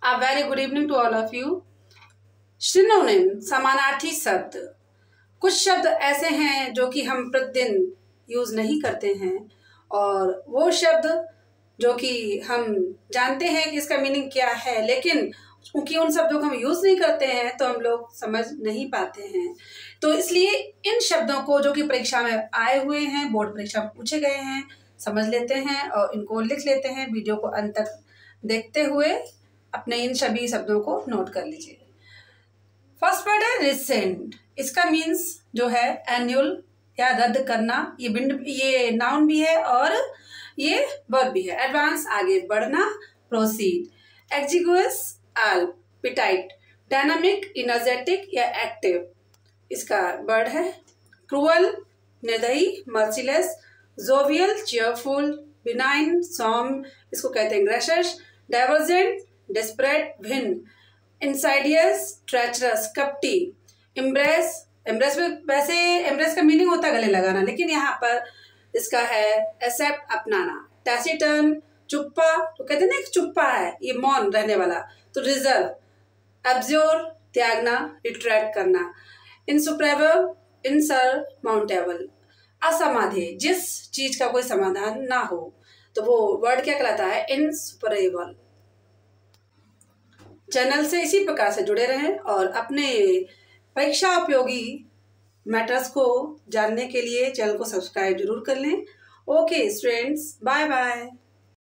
A very good evening to all of you. Synonym समानार्थी शब्द। कुछ शब्द ऐसे हैं जो कि हम प्रतिदिन यूज नहीं करते हैं और वो शब्द जो कि हम जानते हैं कि इसका मीनिंग क्या है, लेकिन क्योंकि उन शब्दों को हम यूज नहीं करते हैं तो हम लोग समझ नहीं पाते हैं। तो इसलिए इन शब्दों को जो कि परीक्षा में आए हुए हैं, बोर्ड परीक्षा में पूछे गए हैं, समझ लेते हैं और इनको लिख लेते हैं। वीडियो को अंत तक देखते हुए अपने इन सभी शब्दों को नोट कर लीजिए। फर्स्ट वर्ड है रिसेंट। इसका मीन्स जो है एनुअल या रद्द करना। ये नाउन भी है और ये वर्ब भी है। एडवांस आगे बढ़ना, proceed. Exiguous appetite, dynamic, energetic या एक्टिव। इसका वर्ड है क्रूअल निर्दयी, मर्सीलेस, जोवियल चीयरफुल, बिनाइन सॉम, इसको कहते हैं ग्रेशियस, डाइवर्जेंट डेस्परेट भिन्न, इंसाइडियस ट्रेचरस कपटी, एम्ब्रेस। एम्ब्रेस में वैसे एम्ब्रेस का मीनिंग होता है गले लगाना, लेकिन यहाँ पर इसका है एक्सेप्ट अपनाना। टैसिटर्न चुप्पा, तो कहते हैं ना एक चुप्पा है, ये मौन रहने वाला। तो रिजर्व एब्ज्योर त्यागना, रिट्रैक्ट करना। इनसुपरेबल इनसरमाउंटेबल असमाधि, जिस चीज का कोई समाधान ना हो, तो वो वर्ड क्या कहलाता है? इनसुपरेबल। चैनल से इसी प्रकार से जुड़े रहें और अपने परीक्षा उपयोगी मैटर्स को जानने के लिए चैनल को सब्सक्राइब जरूर कर लें। Okay students, bye bye.